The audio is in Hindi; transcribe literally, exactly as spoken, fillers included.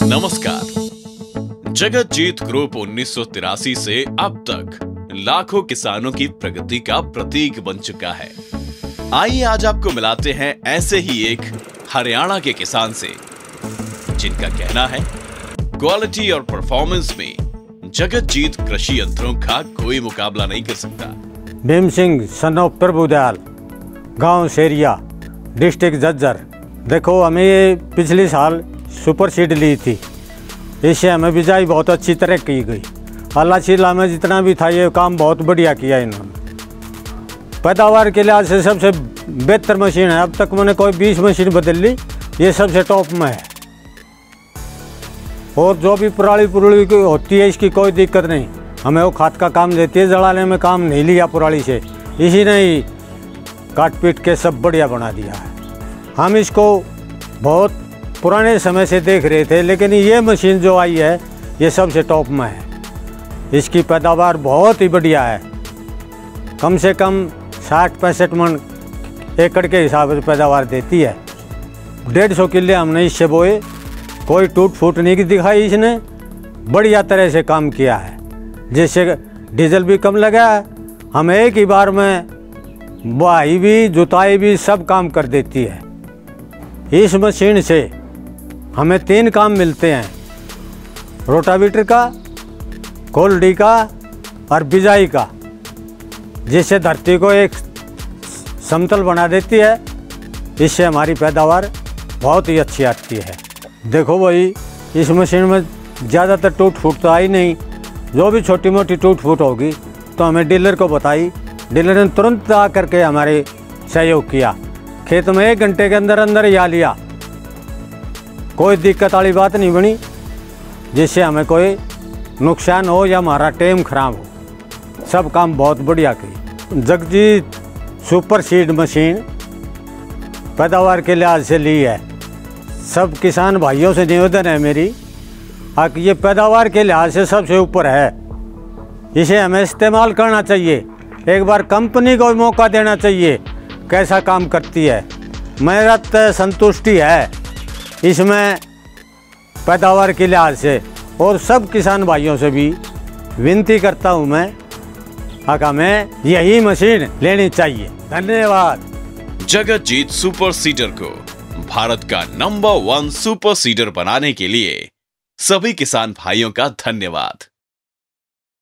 नमस्कार। जगत जीत ग्रुप उन्नीस सौ तिरासी से अब तक लाखों किसानों की प्रगति का प्रतीक बन चुका है। आइए आज आपको मिलाते हैं ऐसे ही एक हरियाणा के किसान से, जिनका कहना है क्वालिटी और परफॉर्मेंस में जगत जीत कृषि यंत्रों का कोई मुकाबला नहीं कर सकता। भीम सिंह सन ऑफ प्रभुदयाल, गांव शेरिया, डिस्ट्रिक्ट झज्जर। देखो, हमें ये पिछले साल सुपर सीड ली थी, इससे हमें बिजाई बहुत अच्छी तरह की गई। अल्लाह शिला में जितना भी था ये काम बहुत बढ़िया किया इन्होंने। पैदावार के लिहाज से सबसे बेहतर मशीन है। अब तक मैंने कोई बीस मशीन बदल ली, ये सबसे टॉप में है। और जो भी पुराली पुराली होती है इसकी कोई दिक्कत नहीं, हमें वो खाद का काम देती है। जड़ाने में काम नहीं लिया पुराली से, इसी ने ही काट पीट के सब बढ़िया बना दिया है। हम इसको बहुत पुराने समय से देख रहे थे, लेकिन ये मशीन जो आई है ये सबसे टॉप में है। इसकी पैदावार बहुत ही बढ़िया है, कम से कम साठ पैंसठ मन एकड़ के हिसाब से पैदावार देती है। डेढ़ सौ किले हमने इससे बोए, कोई टूट फूट नहीं दिखाई इसने, बढ़िया तरह से काम किया है, जिससे डीजल भी कम लगा है। हम एक ही बार में बुआई भी जुताई भी सब काम कर देती है। इस मशीन से हमें तीन काम मिलते हैं, रोटावेटर का, कोल्डी का और बिजाई का, जिससे धरती को एक समतल बना देती है। इससे हमारी पैदावार बहुत ही अच्छी आती है। देखो भाई, इस मशीन में ज़्यादातर टूट फूट तो आई नहीं। जो भी छोटी मोटी टूट फूट होगी तो हमें डीलर को बताई, डीलर ने तुरंत आ करके हमारे सहयोग किया। खेत में एक घंटे के अंदर अंदर ही आ लिया, कोई दिक्कत वाली बात नहीं बनी, जिससे हमें कोई नुकसान हो या हमारा टाइम खराब हो। सब काम बहुत बढ़िया की। जगजीत सुपर सीड मशीन पैदावार के लिहाज से ली है। सब किसान भाइयों से निवेदन है मेरी, कि ये पैदावार के लिहाज से सबसे ऊपर है, इसे हमें इस्तेमाल करना चाहिए। एक बार कंपनी को मौका देना चाहिए, कैसा काम करती है। मेरा तो संतुष्टि है इसमें पैदावार के लिहाज से। और सब किसान भाइयों से भी विनती करता हूँ मैं, हमें यही मशीन लेनी चाहिए। धन्यवाद। जगत जीत सुपर सीडर को भारत का नंबर वन सुपर सीडर बनाने के लिए सभी किसान भाइयों का धन्यवाद।